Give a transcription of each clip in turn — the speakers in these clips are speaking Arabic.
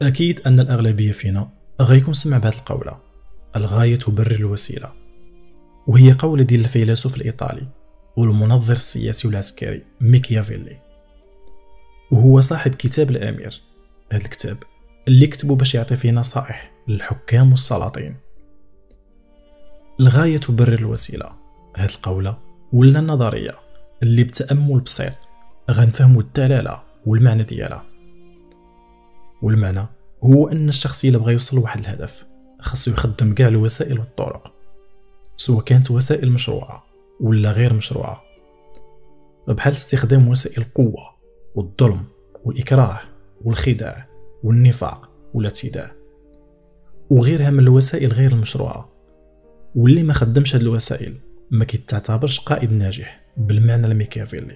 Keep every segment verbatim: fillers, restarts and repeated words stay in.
أكيد أن الأغلبية فينا غيكون سمع بهذه القولة: الغاية تبرر الوسيلة. وهي قولة ديال الفيلسوف الإيطالي والمنظر السياسي والعسكري ميكيافيلي، وهو صاحب كتاب الأمير. هذا الكتاب اللي كتبه باش يعطي فيه نصائح للحكام والسلاطين. الغاية تبرر الوسيلة، هذه القولة ولا النظرية اللي بتأمل بسيط غنفهموا الدلالة والمعنى ديالها. والمعنى هو أن الشخص إلا بغى يوصل لواحد الهدف خاصو يخدم كاع الوسائل والطرق، سواء كانت وسائل مشروعة ولا غير مشروعة، بحال استخدام وسائل القوة والظلم والإكراه والخداع والنفاق والاعتداء وغيرها من الوسائل غير المشروعة. واللي ما خدمش هاد الوسائل ما كيتعتبرش قائد ناجح بالمعنى الميكافيلي.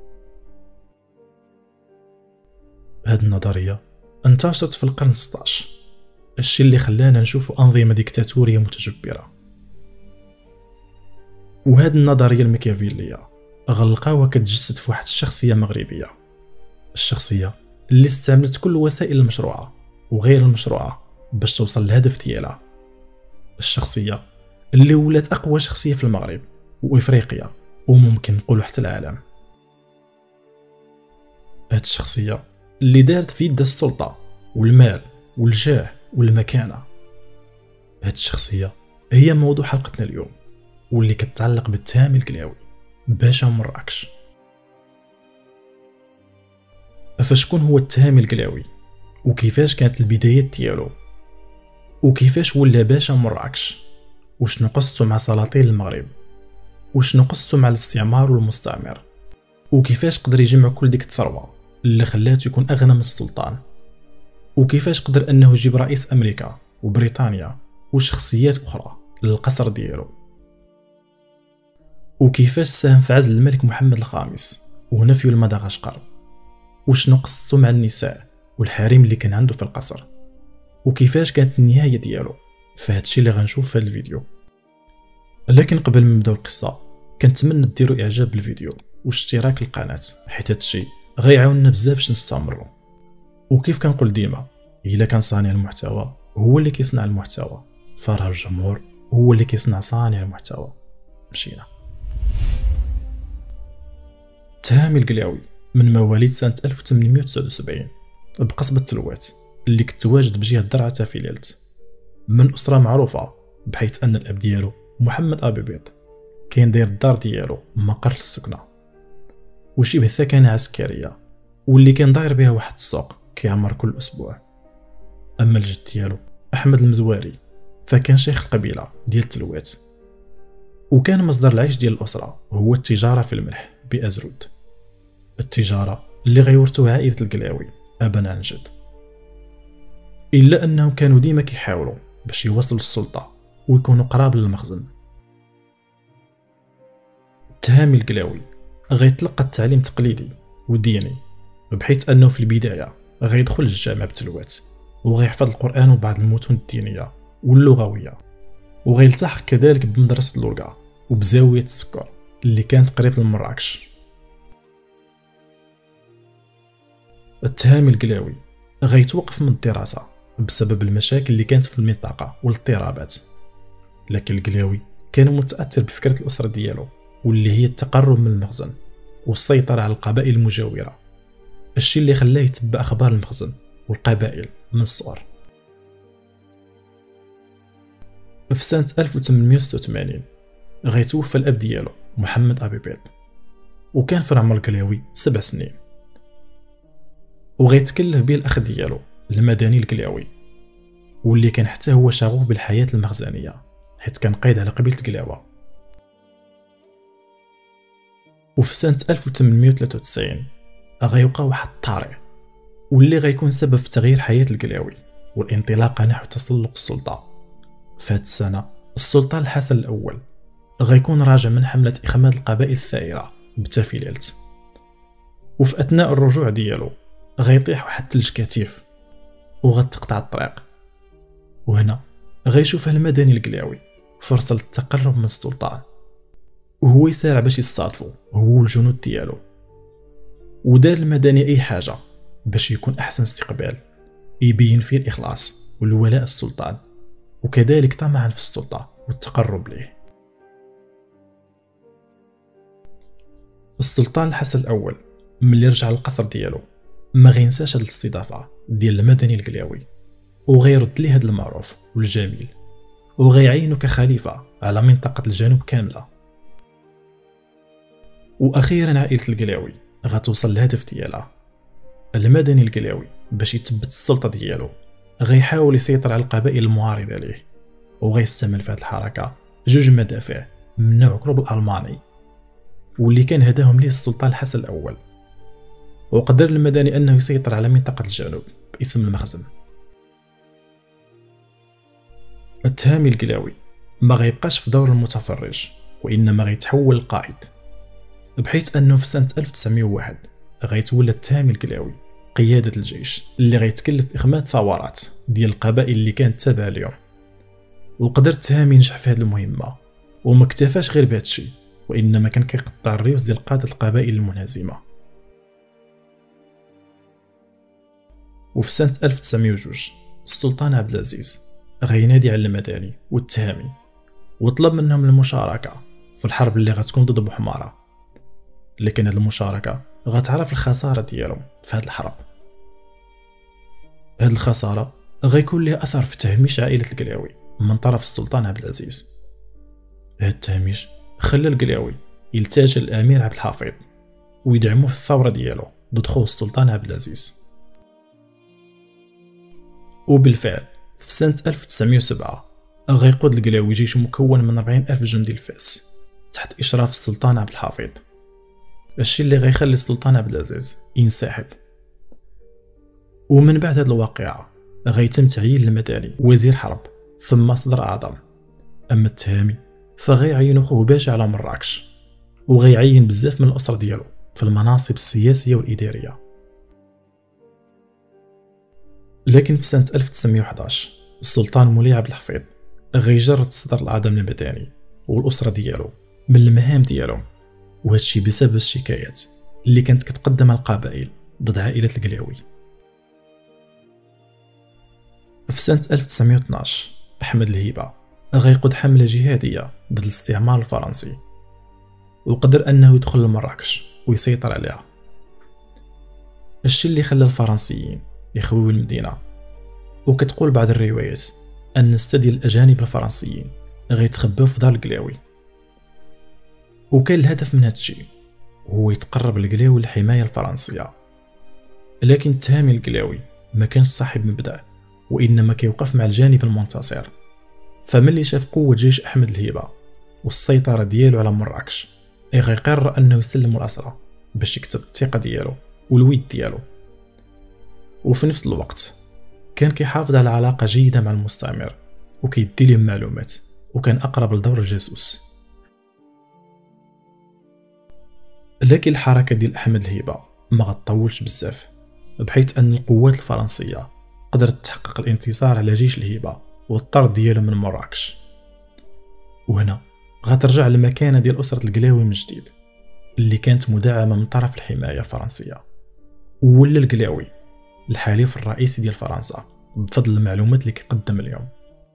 هاد النظرية انتشرت في القرن السطاش، الشيء اللي خلانا نشوف أنظمة ديكتاتورية متجبرة. وهاد النظرية الميكافيلية غلقاوها كتجسد في واحد الشخصية مغربية، الشخصية اللي استعملت كل الوسائل المشروعة وغير المشروعة باش توصل للهدف ديالها، الشخصية اللي ولات أقوى شخصية في المغرب وإفريقيا وممكن نقولوا حتى العالم. هاد الشخصية اللي دارت في يدها السلطة والمال والجاه والمكانة. هاد الشخصية هي موضوع حلقتنا اليوم، واللي كتعلق بالتامي القلاوي باشا مراكش. فشكون هو التامي القلاوي، وكيفاش كانت البدايات ديالو، وكيفاش ولا باشا مراكش، وشنو قصته مع سلاطين المغرب، وشنو قصته مع الاستعمار والمستعمر، وكيفاش قدر يجمع كل ديك الثروة اللي خلاته يكون أغنى من السلطان، وكيفاش قدر أنه يجيب رئيس أمريكا وبريطانيا وشخصيات أخرى للقصر ديالو، وكيفاش ساهم في عزل الملك محمد الخامس ونفيه لمدغشقر، وشنو قصته مع النساء والحريم اللي كان عنده في القصر، وكيفاش كانت النهاية ديالو. فهادشي اللي غنشوف في هذا الفيديو. لكن قبل ما نبداو القصة كنتمنى ديروا اعجاب بالفيديو واشتراك للقناة، حيت هادشي غيعاوننا بزاف باش نستمروا. وكيف كنقول ديما، الا كان صانع المحتوى هو اللي كيصنع المحتوى، فراه الجمهور هو اللي كيصنع صانع المحتوى. مشينا. تهامي القلاوي من مواليد سنة ألف وثمانمائة وتسعة وسبعين بقصبة تلوات اللي كتواجد بجهة درعا تافيليلت، من أسرة معروفة بحيث أن الأب ديالو محمد أبي بيض كان داير الدار ديالو مقر للسكنة وشبه ثكنة عسكرية، واللي كان داير بها واحد السوق كيعمر كل أسبوع. أما الجد ديالو أحمد المزواري فكان شيخ القبيلة ديال تلوات، وكان مصدر العيش ديال الأسرة هو التجارة في الملح بأزرود، التجارة اللي غيورثوها عائلة القلاوي أبا عن جد. إلا أنهم كانوا ديما كيحاولوا باش يوصلوا للسلطة ويكونوا قراب للمخزن. تهامي القلاوي غيتلقى التعليم التقليدي والديني، بحيث أنه في البداية غيدخل الجامع بتلوات وغيحفظ القرآن وبعض المتون الدينية واللغوية، وغيلتحق كذلك بمدرسة لورقا وبزاوية السكر اللي كانت قريب لمراكش. التهامي القلاوي غيتوقف من الدراسة بسبب المشاكل اللي كانت في المنطقة والاضطرابات، لكن القلاوي كان متأثر بفكرة الأسرة ديالو واللي هي التقرب من المخزن والسيطرة على القبائل المجاورة، الشيء اللي خلاه يتبع أخبار المخزن والقبائل من الصغر. في سنة ألف وثمانمائة وستة وثمانين غيتوفى الأب ديالو محمد أبي بيض، وكان في عمر القلاوي سبع سنين، وغيتكلف به الأخ ديالو المدني القلاوي، واللي كان حتى هو شغوف بالحياة المخزنية حيت كان قايد على قبيلة قلاوة. وفي سنة ألف وثمانمائة وثلاثة وتسعين غيوقع واحد الطارئ واللي غيكون سبب في تغيير حياة القلاوي والانطلاقة نحو تسلق السلطة. في هاد السنة السلطان الحسن الأول غيكون راجع من حملة إخماد القبائل الثائرة بتافيليلت، وفي أثناء الرجوع ديالو غيطيح واحد الثلج كثيف وغتقطع الطريق، وهنا غيشوف المدني القلاوي فرصة للتقرب من السلطان، وهو يسارع باش يصادفو هو والجنود ديالو. ودار المدني أي حاجة باش يكون أحسن استقبال، يبين فيه الإخلاص والولاء السلطان، وكذلك طمعا في السلطة والتقرب ليه. السلطان الحسن الأول ملي رجع للقصر ديالو ما غينساش هاد الاستضافة ديال المدني القلاوي، وغيرد ليه هاد المعروف والجميل، وغيعينو كخليفة على منطقة الجنوب كاملة. وأخيرا عائلة القلاوي غتوصل للهدف ديالها. المدني القلاوي باش يثبت السلطة ديالو غيحاول يسيطر على القبائل المعارضة ليه، وغيستعمل في هاد الحركة جوج مدافع من نوع كروب الألماني، واللي كان هداهم ليه السلطان الحسن الأول. وقدر المدني أنه يسيطر على منطقة الجنوب باسم المخزن. التهامي القلاوي ما غيبقاش في دور المتفرج، وإنما غيتحول لقائد، بحيث أنه في سنة ألف وتسعمائة وواحد غيتولى التهامي القلاوي قيادة الجيش اللي غيتكلف بإخماد ثورات ديال القبائل اللي كانت تابعة ليهم. وقدر التهامي ينجح في هذه المهمة، وما اكتفاش غير بهذا الشيء، وإنما كان كيقطع الريوس ديال قادة القبائل المنهزمة. وفي سنة ألف وتسعمائة وجوج السلطان عبد العزيز غينادي على المدني والتهامي وطلب منهم المشاركة في الحرب اللي غتكون ضد بوحمارة، لكن هذه المشاركة غتعرف الخسارة ديالهم في هذه الحرب. هذه الخسارة غيكون لها أثر في تهميش عائلة القلاوي من طرف السلطان عبد العزيز. هذا التهميش خلى القلاوي يلتجئ للأمير عبد الحفيظ ويدعموه في الثورة ديالو ضد خوه السلطان عبد العزيز. وبالفعل في سنة ألف وتسعمائة وسبعة غيقود القلاوي جيش مكون من أربعين ألف جندي الفاس تحت إشراف السلطان عبد الحفيظ، الشيء اللي غيخلي السلطان عبد العزيز ينسحب. ومن بعد هذه الواقعة غيتم تعيين المدني وزير حرب ثم صدر أعظم. أما التهامي فغيعينو خوه باشا على مراكش، وغيعين بزاف من الأسرة ديالو في المناصب السياسية والإدارية. لكن في سنة ألف وتسعمائة وأحد عشر السلطان مولاي عبد الحفيظ غيجرد الصدر الأعظم المدني والأسرة ديالو من المهام ديالهم، وهادشي بسبب الشكايات اللي كانت كتقدمها القبائل ضد عائلة القلاوي. في سنة ألف وتسعمائة واثناش أحمد الهيبة غيقود حملة جهادية ضد الاستعمار الفرنسي، وقدر أنه يدخل لمراكش ويسيطر عليها، الشيء اللي خلى الفرنسيين يخويو المدينة. وكتقول بعض الروايات أن استديال الأجانب الفرنسيين غيتخباو في دار القلاوي، وكان الهدف من هادشي هو يتقرب القلاوي للحماية الفرنسية. لكن التهامي القلاوي ما كانش صاحب مبدأ، وإنما كيوقف مع الجانب المنتصر. فملي شاف قوة جيش أحمد الهيبة والسيطرة ديالو على مراكش غيقرر أنه يسلم الأسرى باش يكتب الثقة ديالو والود ديالو. وفي نفس الوقت كان كيحافظ على علاقة جيدة مع المستعمر وكيدي لهم معلومات، وكان أقرب لدور الجاسوس. لكن الحركة ديال أحمد الهيبة ما غتطولش بزاف، بحيث أن القوات الفرنسية قدرت تحقق الانتصار على جيش الهيبة والطرد ديالو من مراكش. وهنا غترجع المكانة ديال أسرة القلاوي من جديد اللي كانت مدعمة من طرف الحماية الفرنسية، وولا القلاوي الحليف الرئيسي ديال فرنسا بفضل المعلومات اللي كيقدم اليوم.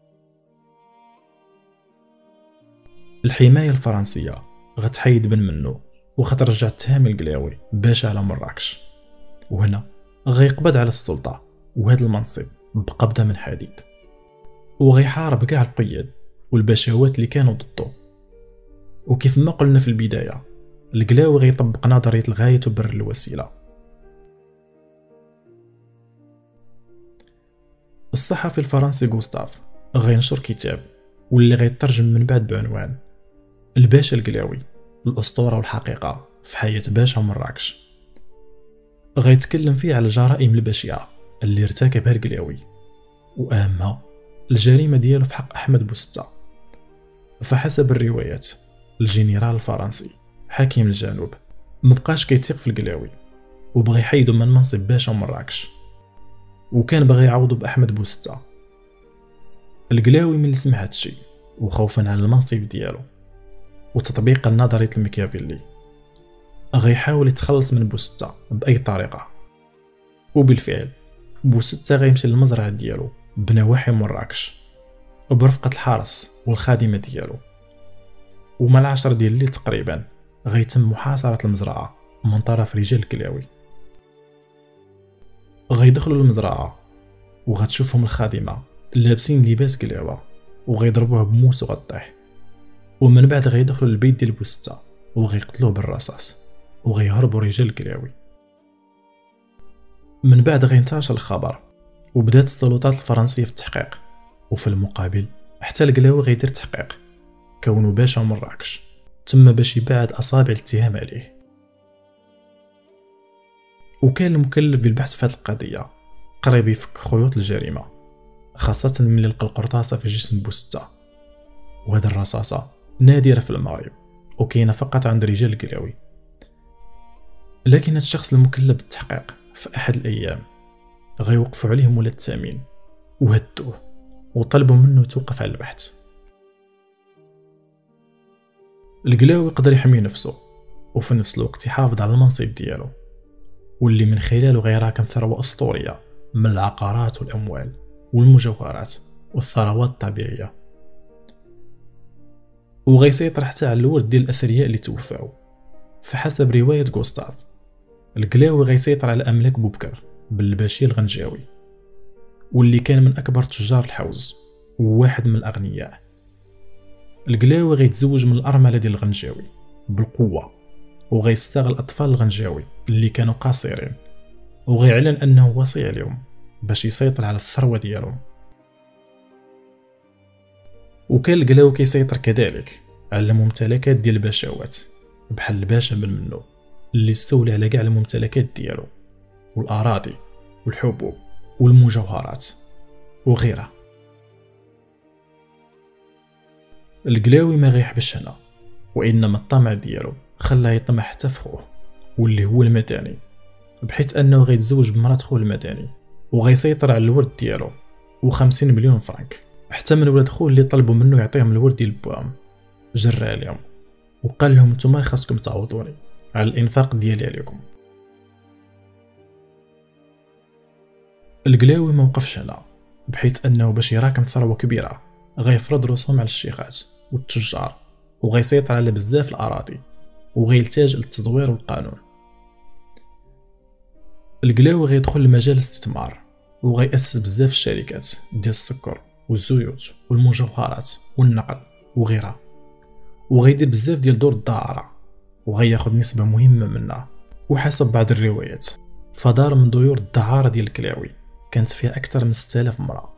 الحماية الفرنسية غتحيد بن منو وغترجع التهامي القلاوي باشا على مراكش، وهنا غيقبض على السلطة وهذا المنصب بقبضة من حديد، وغيحارب كاع القياد والبشوات اللي كانوا ضده. وكيف ما قلنا في البداية القلاوي غيطبق نظرية الغاية تبرر الوسيلة. الصحفي الفرنسي غوستاف غينشر كتاب واللي غيترجم من بعد بعنوان الباشا القلاوي الأسطورة والحقيقة في حياة باشا مراكش. غيتكلم فيه على الجرائم البشعة اللي ارتكبها القلاوي، وأهمها الجريمة ديالو في حق أحمد بوستة. فحسب الروايات الجنرال الفرنسي حاكم الجنوب مبقاش كيتيق في القلاوي وبغى يحيدو من منصب باشا مراكش، وكان بغى يعوضو بأحمد بوستة. القلاوي من اللي سمع هادشي وخوفا على المنصب ديالو وتطبيقا لنظرية الميكافيلي غيحاول يتخلص من بوستة بأي طريقة. وبالفعل بوستة غيمشي للمزرعة ديالو بنواحي مراكش وبرفقة الحارس والخادمة ديالو، ومع العشرة ديال الليل تقريبا غيتم محاصرة المزرعة من طرف رجال الكلاوي. غيدخلوا للمزرعة وغتشوفهم الخادمة لابسين لباس كلاوة وغيضربوه بموس وغطيح، ومن بعد غيدخلوا للبيت ديال بوستة وغيقتلوه بالرصاص وغيهربوا رجال الكلاوي. من بعد غينتشر الخبر وبدات السلطات الفرنسية في التحقيق، وفي المقابل حتى الكلاوي غيدير تحقيق كونه باشا مراكش تم باش يبعد اصابع الاتهام عليه. وكان المكلف بالبحث في هذه القضيه قريب يفك خيوط الجريمه، خاصه ملي لقى القرطاسه في جسم بوستة، وهذه الرصاصه نادره في المغرب وكاينه فقط عند رجال الكلاوي. لكن الشخص المكلف بالتحقيق في احد الايام غيوقفوا عليه مولا التامين وهدوه وطلبوا منه يتوقف على البحث. الكلاوي قدر يحمي نفسه وفي نفس الوقت يحافظ على المنصب ديالو، واللي من خلاله غيراكم ثروة أسطورية من العقارات والأموال والمجوهرات والثروات الطبيعية، وغيسيطر حتى على الورد ديال الأثرياء اللي توفاو. فحسب رواية غوستاف، الكلاوي غيسيطر على أملاك بوبكر بالباشي الغنجاوي، واللي كان من أكبر تجار الحوز وواحد من الأغنياء. الكلاوي غيتزوج من الأرملة ديال الغنجاوي بالقوة، وغيستغل أطفال الغنجاوي اللي كانوا قاصرين، وغيعلن أنه وصي عليهم باش يسيطر على الثروة ديالهم. وكان الكلاوي كيسيطر كذلك على الممتلكات ديال الباشوات بحال الباشا من منو اللي استولى على كاع الممتلكات ديالو والأراضي والحبوب والمجوهرات وغيرها. الكلاوي ما غيحبش هنا، وإنما الطمع ديالو خلاه يطمع حتى في خوه واللي هو المدني، بحيث أنه غيتزوج بمرات خوه المدني وغيسيطر على الورد ديالو وخمسين مليون فرنك. حتى من ولاد خوه اللي طلبوا منه يعطيهم الورد ديال بوام جرى عليهم وقال لهم نتوما خاصكم تعوضوني على الانفاق ديالي عليكم. الكلاوي ما وقفش هنا، بحيث انه باش يراكم ثروه كبيره غيفرض رسوم على الشيخات والتجار وغيسيطر على بزاف الاراضي وغيلتاج للتزوير والقانون. الكلاوي غيدخل لمجال الاستثمار وغيأسس بزاف الشركات ديال السكر والزيوت والمجوهرات والنقل وغيرها، وغيدير بزاف ديال دور الدعارة وغياخد نسبة مهمة منها. وحسب بعض الروايات فدار من ديور الدعارة ديال الكلاوي كانت فيها أكثر من ستة آلاف مرأة.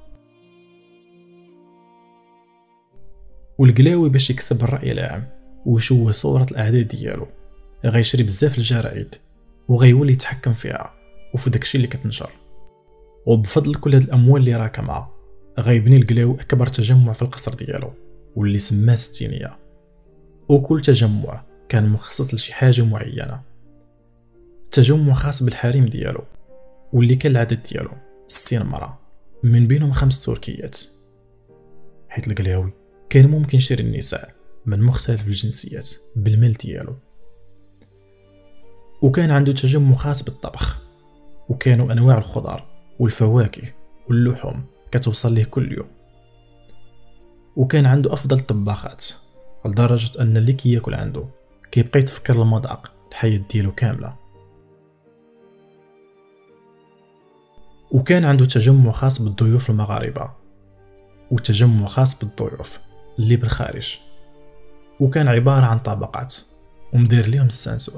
والكلاوي باش يكسب الرأي العام ويشوه صورة الأعداء ديالو غيشري بزاف الجرائد وغيولي يتحكم فيها وفي داكشي اللي كتنشر، وبفضل كل هاد الأموال اللي راكمها غيبني الكلاوي أكبر تجمع في القصر ديالو واللي سماه ستينية. وكل تجمع كان مخصص لشي حاجة معينة. تجمع خاص بالحريم ديالو واللي كان العدد ديالو ستين مرة، من بينهم خمس تركيات، حيث الكلاوي كان ممكن يشري النساء من مختلف الجنسيات بالمال ديالو. وكان عنده تجمع خاص بالطبخ، وكانوا أنواع الخضار والفواكه واللحوم كتوصل ليه كل يوم. وكان عنده أفضل طباخات لدرجة أن اللي كياكل عنده كيبقى يتفكر المذاق الحياة ديالو كاملة. وكان عنده تجمع خاص بالضيوف المغاربة وتجمع خاص بالضيوف اللي بالخارج، وكان عبارة عن طبقات ومدير ليهم السنسور،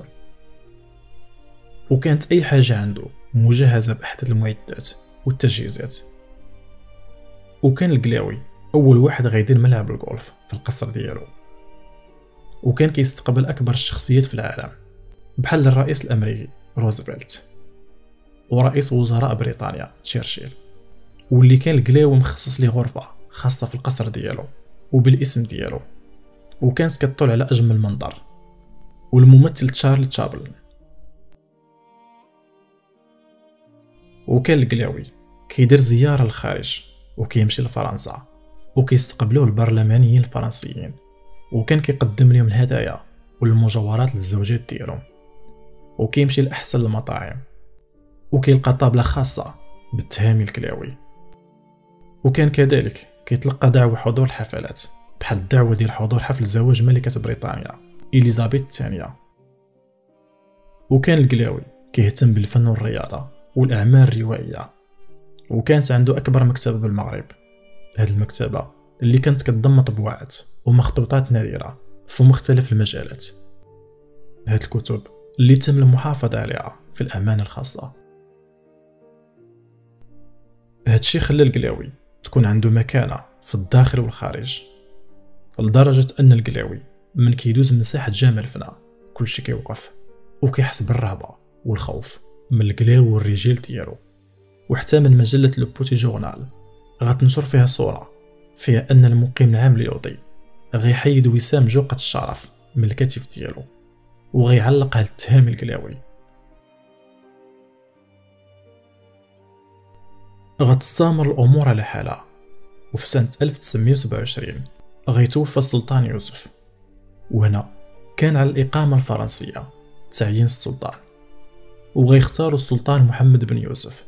وكانت أي حاجة عنده مجهزة بأحدث المعدات والتجهيزات. وكان الكلاوي أول واحد غيدير ملعب الجولف في القصر ديالو، وكان كيستقبل أكبر الشخصيات في العالم بحال الرئيس الأمريكي روزفلت ورئيس وزراء بريطانيا تشرشيل، واللي كان الكلاوي مخصص ليه غرفة خاصة في القصر ديالو وبالاسم ديالو، وكانت كتطل على أجمل منظر. والممثل تشارلي تشابلن. وكان الكلاوي كيدير زيارة للخارج وكيمشي لفرنسا وكيستقبلوه البرلمانيين الفرنسيين، وكان كيقدم لهم الهدايا والمجوهرات للزوجات ديالهم، وكيمشي لأحسن المطاعم وكيلقى طابلة خاصة بالتهامي الكلاوي. وكان كذلك كيتلقى دعوة حضور الحفلات بحال الدعوة ديال حضور حفل زواج ملكة بريطانيا إليزابيث الثانية. وكان القلاوي كيهتم بالفن والرياضة والأعمال الروائية، وكانت عنده أكبر مكتبة بالمغرب. هذه المكتبة اللي كانت كتضم مطبوعات ومخطوطات نادرة في مختلف المجالات. هذه الكتب اللي تم المحافظة عليها في الأمانة الخاصة. هذا الشيء خلى القلاوي تكون عنده مكانة في الداخل والخارج، لدرجة أن القلاوي من كيدوز من ساحة جمال فنا كلشي كيوقف وكيحس بالرهبة والخوف من القلاوي والرجال ديالو. وحتى من مجلة لو بوتي جورنال غتنشر فيها صورة فيها أن المقيم العام ليوطي غيحيد وسام جوقة الشرف من الكتف ديالو وغيعلقها للتهامي القلاوي. غتستمر الأمور على حالها، وفي سنة ألف وتسعمية وسبعة وعشرين غيتوفى السلطان يوسف. وهنا كان على الإقامة الفرنسية تعيين السلطان، وغيختاروا السلطان محمد بن يوسف.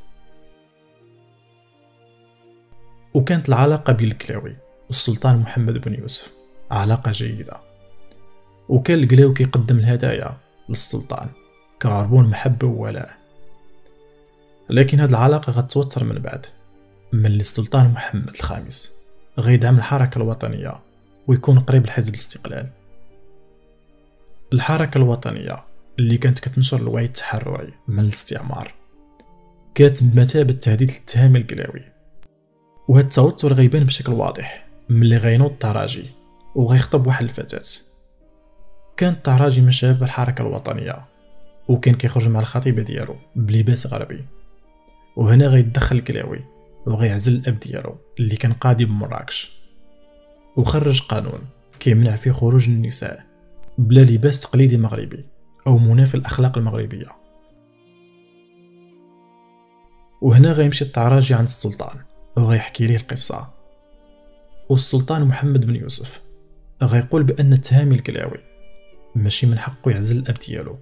وكانت العلاقة بين القلاوي والسلطان محمد بن يوسف علاقة جيدة، وكان القلاوي كيقدم الهدايا للسلطان كعربون محبة وولاء. لكن هذه العلاقة غتتوتر من بعد ملي السلطان محمد الخامس غيدعم الحركة الوطنية ويكون قريب لحزب الاستقلال. الحركة الوطنية اللي كانت كتنشر الوعي التحرري من الاستعمار كانت بمثابة تهديد للتهامي القلاوي. وهذا التوتر غيبان بشكل واضح ملي غينوض الطراجي وغيخطب واحد الفتاة. كان الطراجي من شباب الحركة الوطنية، وكان كيخرج مع الخطيبة ديالو بلباس غربي. وهنا غيتدخل القلاوي وغيعزل الاب ديالو اللي كان قاضي بمراكش، وخرج قانون كيمنع فيه خروج النساء بلا لباس تقليدي مغربي او منافي الاخلاق المغربيه. وهنا غيمشي الطراجي عند السلطان وغيحكي ليه القصه، والسلطان محمد بن يوسف غيقول بان التهامي القلاوي ماشي من حقه يعزل الاب ديالو.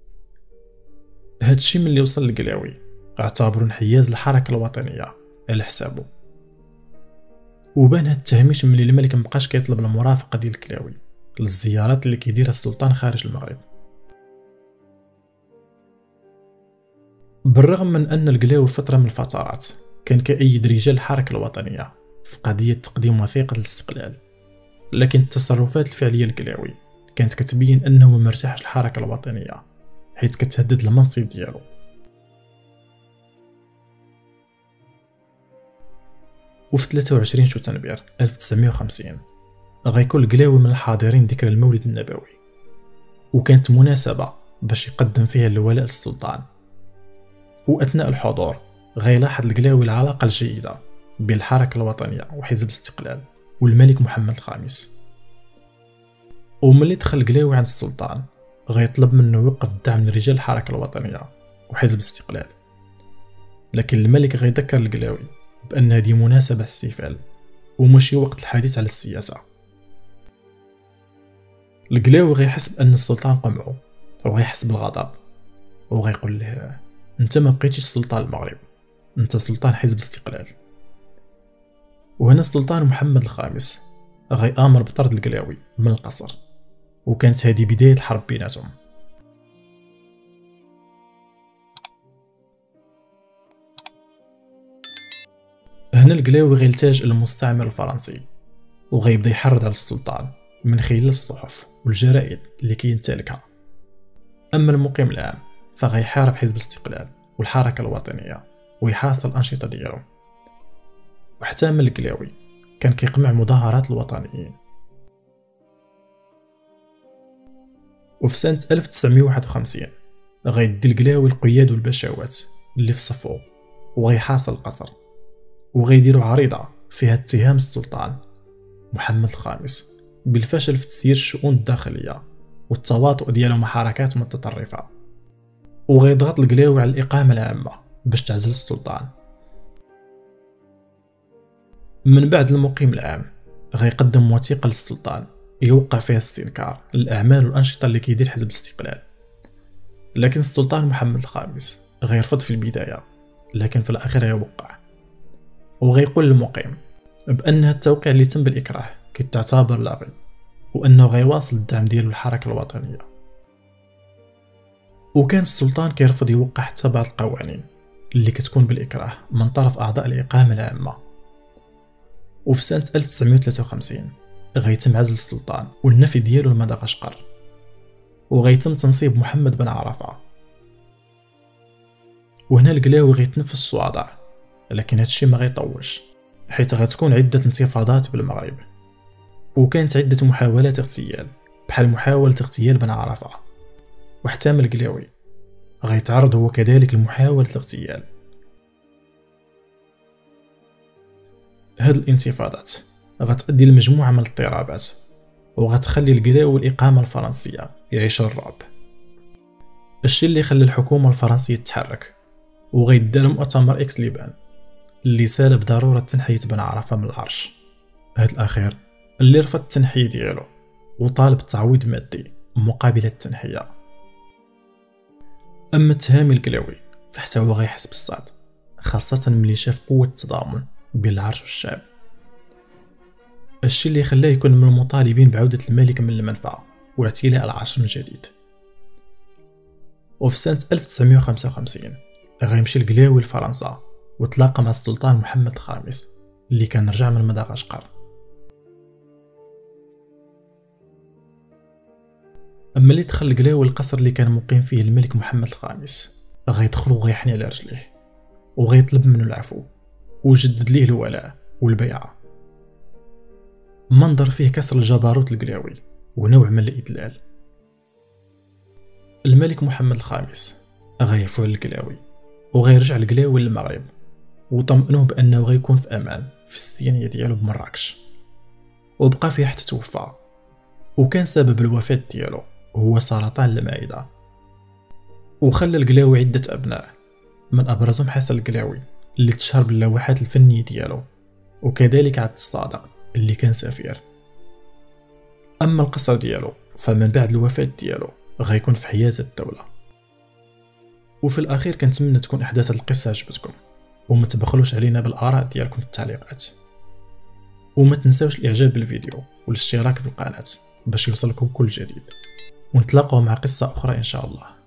هادشي ملي وصل للقلاوي اعتبروا انحياز الحركه الوطنيه على حسابه. وبان هاد التهميش ملي الملك مبقاش كيطلب المرافقه ديال القلاوي للزيارات اللي كيديرها السلطان خارج المغرب. بالرغم من ان القلاوي فتره من الفترات كان كأيد رجال الحركه الوطنيه في قضيه تقديم وثيقه الاستقلال، لكن التصرفات الفعليه القلاوي كانت كتبين انه ما مرتاحش الحركه الوطنيه حيث كتهدد المنصب ديالو. وفي ثلاثة وعشرين شتنبر ألف وتسعمية وخمسين غيكون القلاوي من الحاضرين ذكرى المولد النبوي، وكانت مناسبة باش يقدم فيها الولاء للسلطان. وأثناء الحضور غيلاحظ القلاوي العلاقة الجيدة بين الحركة الوطنية وحزب الاستقلال والملك محمد الخامس. وملي دخل القلاوي عند السلطان غيطلب منه يوقف الدعم لرجال الحركة الوطنية وحزب الاستقلال، لكن الملك غيذكر القلاوي بأن هذه مناسبة احتفال وماشي وقت الحديث على السياسة. القلاوي غيحس بأن السلطان قمعو وغيحس بالغضب، وغيقول له انت ما بقيتيش سلطان المغرب، انت سلطان حزب الاستقلال. وهنا السلطان محمد الخامس غيامر بطرد القلاوي من القصر، وكانت هذه بداية الحرب بيناتهم. هنا القلاوي غيلتاج الى المستعمر الفرنسي وغيبدا يحرض على السلطان من خلال الصحف والجرائد اللي كينتلكها. اما المقيم العام فغيحارب حزب الاستقلال والحركه الوطنيه ويحاصر الانشطه ديالو. وحتى من القلاوي كان كيقمع مظاهرات الوطنيين. وفي سنه ألف وتسعمية وواحد وخمسين غيدي القلاوي القياد والبشوات اللي في صفو وغيحاصر القصر، وغيديروا عريضة فيها اتهام السلطان محمد الخامس بالفشل في تسيير الشؤون الداخلية والتواطؤ ديالو مع حركات متطرفة. وغيضغط القلاوي على الإقامة العامة باش تعزل السلطان. من بعد المقيم العام غيقدم وثيقة للسلطان يوقع فيها استنكار للأعمال والأنشطة اللي كيدير حزب الاستقلال، لكن السلطان محمد الخامس غيرفض في البداية لكن في الاخير غيوقع، وغيقول للمقيم بان التوقيع اللي تم بالاكراه كيتعتبر لاغي، وانه غيواصل الدعم ديالو للحركه الوطنيه. وكان السلطان كيرفض يوقع حتى بعض القوانين اللي كتكون بالاكراه من طرف اعضاء الاقامه العامه. وفي سنه ألف وتسعمائة وثلاثة وخمسين غيتم عزل السلطان والنفي ديالو لمدغشقر، وغيتم تنصيب محمد بن عرفه. وهنا القلاوي غيتنفس الصوادع، لكن هادشي ما غيطولش حيت غتكون عده انتفاضات بالمغرب، وكانت عده محاولات اغتيال بحال محاوله اغتيال بن عرفه، وحتى من القلاوي غيتعرض هو كذلك لمحاوله الاغتيال. هاد الانتفاضات غتؤدي لمجموعه من الاضطرابات، وغتخلي القلاوي والإقامة الفرنسية يعيشوا الرعب. الشيء اللي خلى الحكومة الفرنسية تتحرك، وغيدار مؤتمر إكس ليبان اللي سال بضرورة تنحية بن عرفة من العرش. هاد الأخير اللي رفض التنحية ديالو وطالب تعويض مادي مقابل التنحية. أما التهامي القلاوي فحتى هو غيحس بالصعب، خاصة ملي شاف قوة التضامن بين العرش والشعب، الشيء اللي خلاه يكون من المطالبين بعودة الملك من المنفعة واعتلاء العرش من جديد. وفي سنة ألف وتسعمائة وخمسة وخمسين غيمشي القلاوي لفرنسا وتلاقى مع السلطان محمد الخامس اللي كان رجع من مدغشقر. اما اللي دخل القلاوي القصر اللي كان مقيم فيه الملك محمد الخامس غيدخل وغيحني على رجليه وغيطلب منه العفو وجدد ليه الولاء والبيعة. منظر فيه كسر الجبروت القلاوي ونوع من الإدلال. الملك محمد الخامس غيعفو على القلاوي وغيرجع القلاوي للمغرب، وطمئنوه بأنه غيكون في أمان في السينية ديالو بمراكش، وبقى فيه حتى توفى. وكان سبب الوفاة ديالو هو سرطان المعدة. وخلى القلاوي عدة أبناء، من أبرزهم حسن القلاوي اللي تشهر باللوحات الفنية ديالو، وكذلك عبد الصادق اللي كان سفير. أما القصر ديالو فمن بعد الوفاة ديالو غيكون في حيازة الدولة. وفي الأخير كنتمنى تكون أحداث القصة عجبتكم، وما تبخلوش علينا بالآراء ديالكم في التعليقات، وما تنساوش الإعجاب بالفيديو والاشتراك في القناة باش يوصلكم كل جديد، ونتلاقوا مع قصة أخرى إن شاء الله.